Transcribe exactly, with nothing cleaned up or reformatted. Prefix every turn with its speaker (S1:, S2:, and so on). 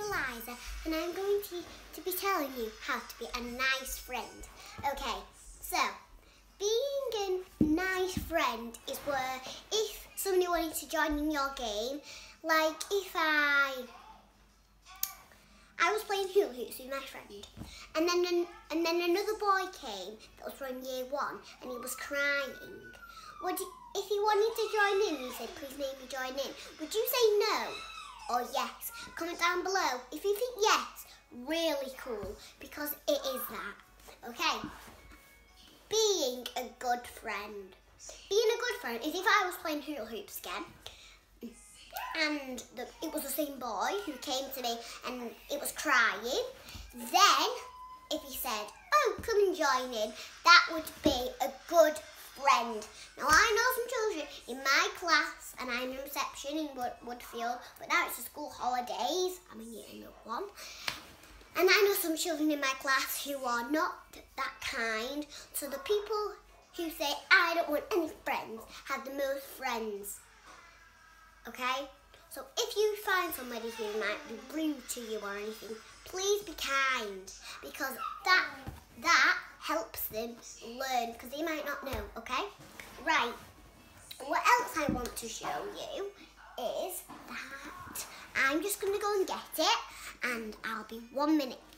S1: Eliza and I'm going to, to be telling you how to be a nice friend. Okay, so being a nice friend is where if somebody wanted to join in your game, like if I I was playing hula hoops with my friend and then an, and then another boy came that was from year one and he was crying. Would you, if he wanted to join in, he said, please make me join in, would you say no or yes? Comment down below if you think yes, really cool, because it is that. Okay, being a good friend. Being a good friend is if I was playing hula hoops again and the, it was the same boy who came to me and it was crying, then if he said, oh, come and join in, that would be a good friend. Now I know some children in my class, and I'm in reception in Wood Woodfield, but now it's the school holidays, I'm in year number one, and I know some children in my class who are not that kind, so the people who say, I don't want any friends, have the most friends. Okay? So if you find somebody who might be rude to you or anything, please be kind, because that that helps them learn, because they might not know, okay? Right, what else I want to show you is that I'm just going to go and get it, and I'll be one minute.